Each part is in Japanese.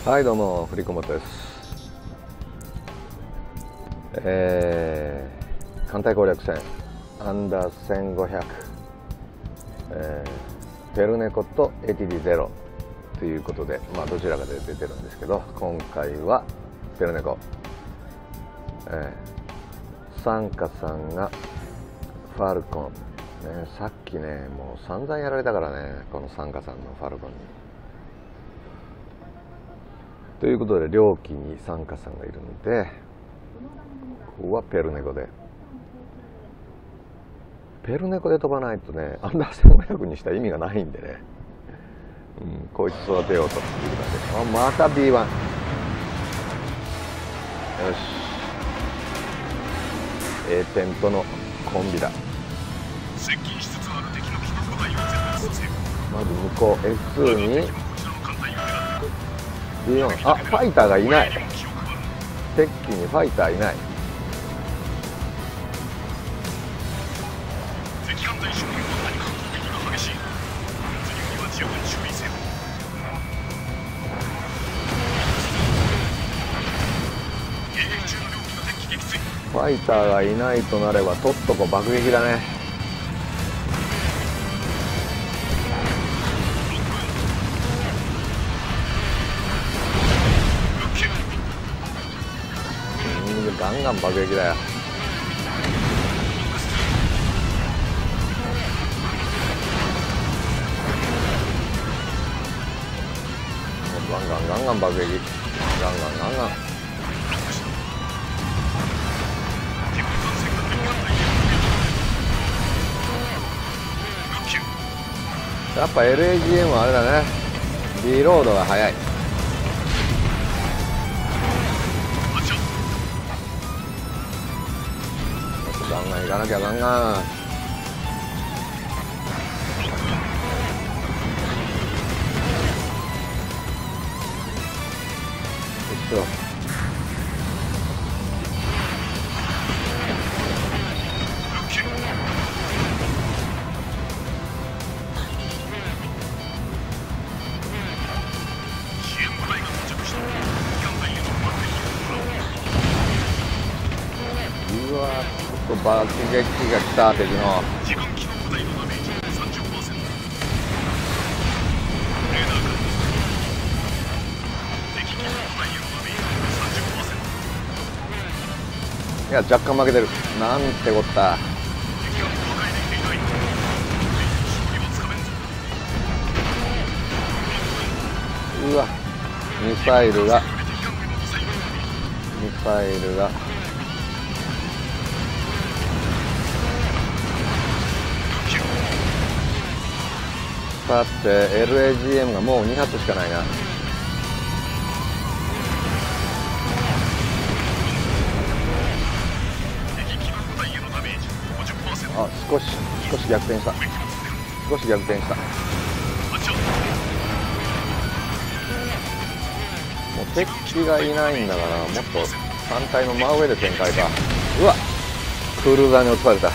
はい、どうもフリコモトです。艦隊攻略戦アンダー1500、ペルネコと ATD0 ということで、どちらかで出てるんですけど、今回はペルネコ、サンカさんがファルコン、さっきねもう散々やられたからね、このサンカさんのファルコンに。ということで両機にサンカさんがいるので、ここはペルネコで。ペルネコで飛ばないとね、アンダー1500にした意味がないんでね、こいつ育てようということで、また B1。 よし、A 点とのコンビだ。 接近しつつある敵の機動部隊を全滅させ、 まず向こう S2 に B4。 ファイターがいない。敵機にファイターいない。 敵艦隊周辺は何か攻撃が激しい。物流には十分注意せよ。迎撃中の両機の敵機撃墜。 ファイターがいないとなればとっとこ爆撃だね。ガンガン爆撃だよ。ガンガンガンガン爆撃、ガンガンガンガン。やっぱ LAGM はあれだね、リロードが早い。ガンガン行かなきゃ、ガンガン。うわー、ちょっと爆撃が来た。敵の自分機の部隊のダメージ 30%。 レーダーから敵機の部隊へのダメージ 30%。 いや、若干負けてる。なんてこった。 敵が破壊できていない。勝利はつかめんぞ。 うわ、ミサイルがさて LAGM がもう2発しかないな。少し逆転した。少し逆転した。もう敵機がいないんだから、もっと反対の真上で展開か。うわ、クルーザーに落とされた。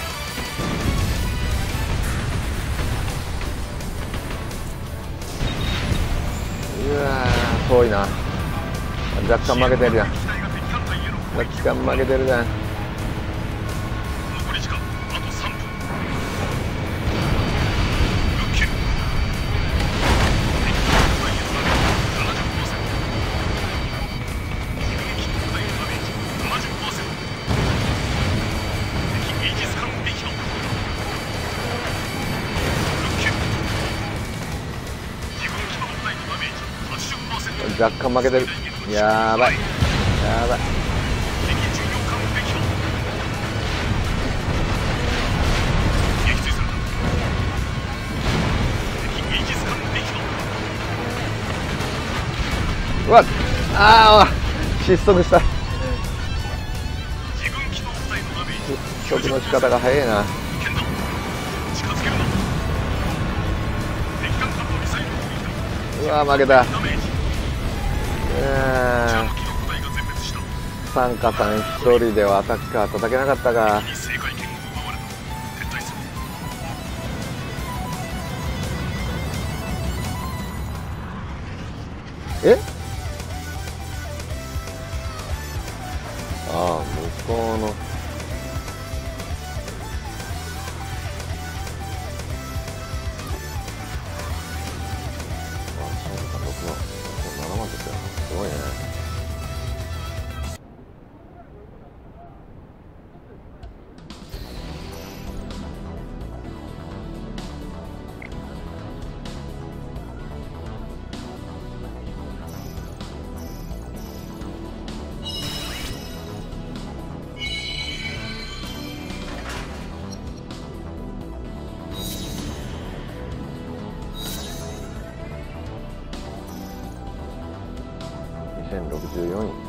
うわー、遠いな。若干負けてるやん。若干負けてるじゃん。 残り時間あと3分。 若干負けてる。やばい、やばい。うわっ、失速した。失速の仕方が早いな。うわ、負けた。サンカさん一人ではアタッカー叩けなかったか。 の7万ですよ。すごいね。2064位。